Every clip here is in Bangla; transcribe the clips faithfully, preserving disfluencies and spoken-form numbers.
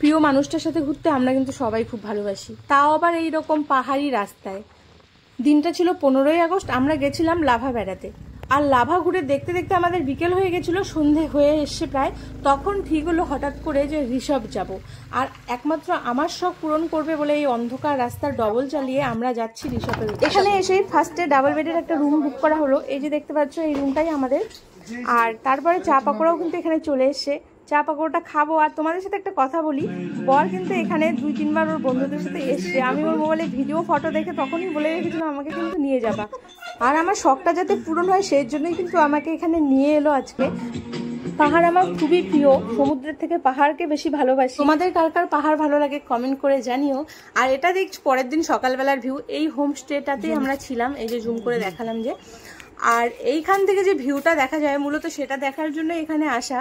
প্রিয় মানুষটার সাথে ঘুরতে আমরা কিন্তু সবাই খুব ভালোবাসি, তাও আবার এইরকম পাহাড়ি রাস্তায়। দিনটা ছিল পনেরোই আগস্ট, আমরা গেছিলাম লাভা বেড়াতে। আর লাভা ঘুরে দেখতে দেখতে আমাদের বিকেল হয়ে গেছিল, সন্ধে হয়ে এসছে প্রায়। তখন ঠিক হলো হঠাৎ করে যে ঋষভ যাব, আর একমাত্র আমার শখ পূরণ করবে বলে এই অন্ধকার রাস্তার ডবল চালিয়ে আমরা যাচ্ছি ঋষভের। এখানে এসে ফার্স্টে ডাবল বেডের একটা রুম বুক করা হলো, এই যে দেখতে পাচ্ছ এই রুমটাই আমাদের। আর তারপরে চা পাকোড়াও কিন্তু এখানে চলে এসছে, চা পাকোড়াটা খাবো। আর তোমাদের সাথে একটা কথা বলি, বর কিন্তু এখানে দুই তিনবার ওর বন্ধুদের সাথে এসছে। আমি ওর মোবাইলে ভিডিও ফটো দেখে তখনই বলে রেখেছিলাম আমাকে কিন্তু নিয়ে যাবা, আর আমার শখটা যাতে পূরণ হয় সেই জন্যই কিন্তু আমাকে এখানে নিয়ে এলো আজকে। পাহাড় আমার খুবই প্রিয়, সমুদ্রের থেকে পাহাড়কে বেশি ভালোবাসি। তোমাদের কার কার পাহাড় ভালো লাগে কমেন্ট করে জানিও। আর এটা দেখছি পরের দিন সকালবেলার ভিউ, এই হোমস্টেটাতেই আমরা ছিলাম, এই যে জুম করে দেখালাম যে। আর এইখান থেকে যে ভিউটা দেখা যায় মূলত সেটা দেখার জন্য এখানে আসা।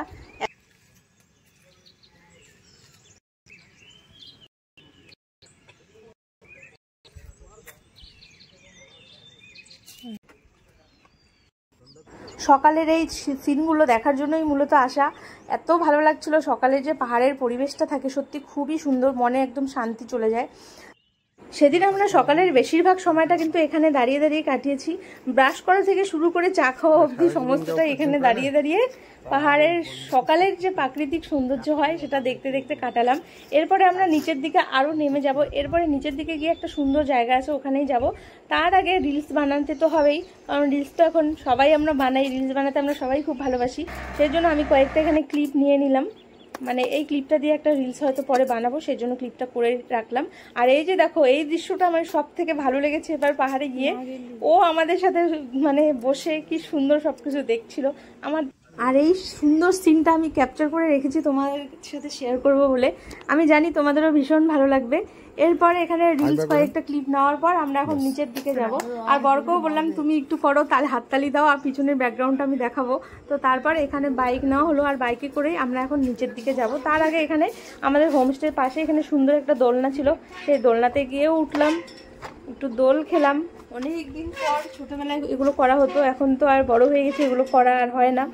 সকালের এই সিনগুলো দেখার জন্যই মূলত আসা। এত ভালো লাগছিল সকালের যে পাহাড়ের পরিবেশটা থাকে, সত্যি খুবই সুন্দর, মনে একদম শান্তি চলে যায়। সেদিন আমরা সকালের বেশিরভাগ সময়টা কিন্তু এখানে দাঁড়িয়ে দাঁড়িয়ে কাটিয়েছি। ব্রাশ করা থেকে শুরু করে চা খাওয়া অবধি সমস্তটা এখানে দাঁড়িয়ে দাঁড়িয়ে পাহাড়ের সকালের যে প্রাকৃতিক সৌন্দর্য হয় সেটা দেখতে দেখতে কাটালাম। এরপরে আমরা নিচের দিকে আরও নেমে যাব, এরপরে নিচের দিকে গিয়ে একটা সুন্দর জায়গা আছে ওখানেই যাব। তার আগে রিলস বানাতে তো হবেই, কারণ রিলস তো এখন সবাই আমরা বানাই, রিলস বানাতে আমরা সবাই খুব ভালোবাসি। সেই জন্য আমি কয়েকটা এখানে ক্লিপ নিয়ে নিলাম, মানে এই ক্লিপটা দিয়ে একটা রিলস হয়তো পরে বানাবো, সেই জন্য ক্লিপটা করে রাখলাম। আর এই যে দেখো এই দৃশ্যটা আমার সব থেকে ভালো লেগেছে এবার পাহাড়ে গিয়ে, ও আমাদের সাথে মানে বসে কি সুন্দর সবকিছু দেখছিল আমার। আর এই সুন্দর সিনটা আমি ক্যাপচার করে রেখেছি তোমাদের সাথে শেয়ার করব বলে, আমি জানি তোমাদেরও ভীষণ ভালো লাগবে। এরপরে এখানে রিলস কয়েকটা ক্লিপ নেওয়ার পর আমরা এখন নিচের দিকে যাব। আর বরকেও বললাম তুমি একটু করো, তাহলে হাততালি দাও আর পিছনের ব্যাকগ্রাউন্ডটা আমি দেখাবো। তো তারপর এখানে বাইক নেওয়া হলো, আর বাইকে করেই আমরা এখন নিচের দিকে যাব। তার আগে এখানে আমাদের হোমস্টের পাশে এখানে সুন্দর একটা দোলনা ছিল, সেই দোলনাতে গিয়েও উঠলাম, একটু দোল খেলাম। অনেকদিন পর ছোটবেলায় এগুলো করা হতো, এখন তো আর বড় হয়ে গেছে, এগুলো করা আর হয় না।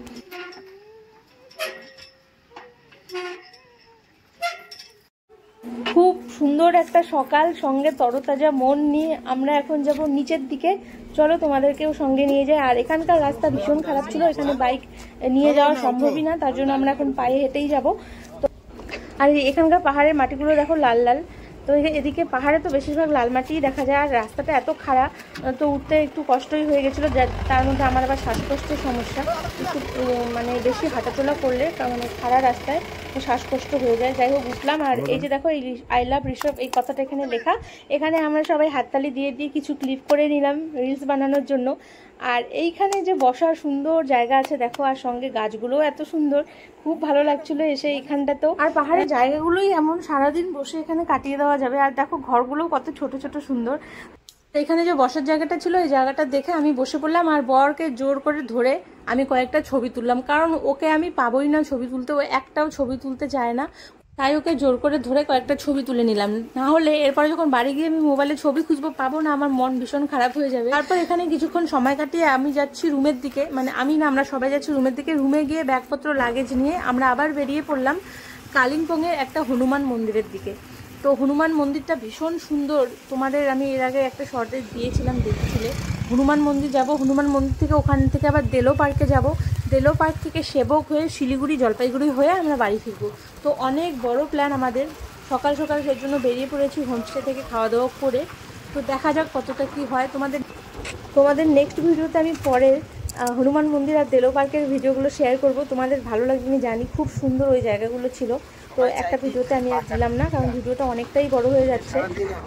খুব সুন্দর একটা সকাল, সঙ্গে তরতাজা মন নিয়ে আমরা এখন যাব নিচের দিকে। চলো তোমাদেরকেও সঙ্গে নিয়ে যাই। আর এখানকার রাস্তা ভীষণ খারাপ ছিল, এখানে বাইক নিয়ে যাওয়া সম্ভবই না, তার জন্য আমরা এখন পায়ে হেঁটেই যাব। তো আর এখানকার পাহাড়ের মাটিগুলো দেখো লাল লাল, তো এদিকে পাহাড়ে তো বেশিরভাগ লাল মাটিই দেখা যায়। আর রাস্তাটা এত খারাপ, তো উঠতে একটু কষ্টই হয়ে গেছিলো, তার মধ্যে আমার আবার শ্বাসকষ্টের সমস্যা, একটু মানে বেশি হাঁটাচলা করলে মানে খারাপ রাস্তায় শ্বাসকষ্ট হয়ে যায়। যাই হোক উঠলাম। আর এই যে দেখো এই আই লাভ ঋষভ এই কথাটা এখানে লেখা, এখানে আমরা সবাই হাততালি দিয়ে দিয়ে কিছু ক্লিপ করে নিলাম রিলস বানানোর জন্য। আর এইখানে যে বসার সুন্দর জায়গা আছে দেখো, আর সঙ্গে গাছগুলোও এত সুন্দর, খুব ভালো লাগছিল এসে এইখানটাতেও। আর পাহাড়ের জায়গাগুলোই এমন সারাদিন বসে এখানে কাটিয়ে দেওয়া যাবে। আর দেখো ঘরগুলো কত ছোট ছোট সুন্দর। এখানে যে বসার জায়গাটা ছিল এই জায়গাটা দেখে আমি বসে পড়লাম, আর বরকে জোর করে ধরে আমি কয়েকটা ছবি তুললাম, কারণ ওকে আমি পাবোই না ছবি তুলতে, ও একটাও ছবি তুলতে চায় না, তাই ওকে জোর করে ধরে কয়েকটা ছবি তুলে নিলাম। না হলে এরপরে যখন বাড়ি গিয়ে আমি মোবাইলে ছবি খুঁজবো পাবো না, আমার মন ভীষণ খারাপ হয়ে যাবে। তারপর এখানে কিছুক্ষণ সময় কাটিয়ে আমি যাচ্ছি রুমের দিকে, মানে আমি না আমরা সবাই যাচ্ছি রুমের দিকে। রুমে গিয়ে ব্যাগপত্র লাগেজ নিয়ে আমরা আবার বেরিয়ে পড়লাম কালিম্পংয়ের একটা হনুমান মন্দিরের দিকে। তো হনুমান মন্দিরটা ভীষণ সুন্দর, তোমাদের আমি এর আগে একটা শর্টে দিয়েছিলাম, দেখছিলে। হনুমান মন্দির যাব, হনুমান মন্দির থেকে ওখান থেকে আবার দেলো পার্কে যাব, দেলো পার্ক থেকে সেবক হয়ে শিলিগুড়ি জলপাইগুড়ি হয়ে আমরা বাড়ি ফিরবো। তো অনেক বড় প্ল্যান আমাদের, সকাল সকাল সেই জন্য বেরিয়ে পড়েছি হোমস্টে থেকে খাওয়া দাওয়া করে। তো দেখা যাক কতটা কি হয়। তোমাদের তোমাদের নেক্সট ভিডিওতে আমি পরে হনুমান মন্দির আর দেলো পার্কের ভিডিওগুলো শেয়ার করব। তোমাদের ভালো লাগবে আমি জানি, খুব সুন্দর ওই জায়গাগুলো ছিল। তো একটা ভিডিওতে আমি আর দিলাম না, কারণ ভিডিওটা অনেকটাই বড় হয়ে যাচ্ছে।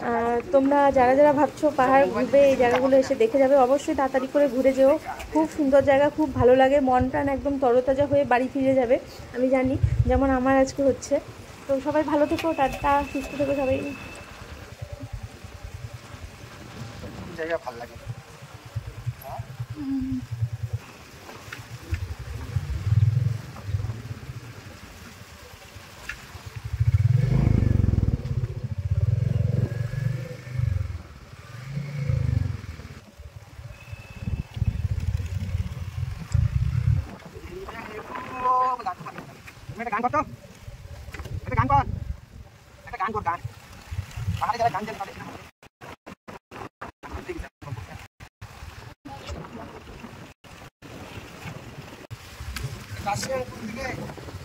তোমরা যারা যারা ভাবছো পাহাড় ঘুরবে এই জায়গাগুলো এসে দেখে যাবে, অবশ্যই তাড়াতাড়ি করে ঘুরে যেও। খুব সুন্দর জায়গা, খুব ভালো লাগে, মন প্রাণ একদম তরতাজা হয়ে বাড়ি ফিরে যাবে আমি জানি, যেমন আমার আজকে হচ্ছে। তো সবাই ভালো থেকো, টাটা, সুস্থ থেকো সবাই। জায়গা ভালো লাগে। গান করতো, গান কর। গান কর গান পাহাড়ে যারা গান জানে তাদের কাশিয়ার দিকে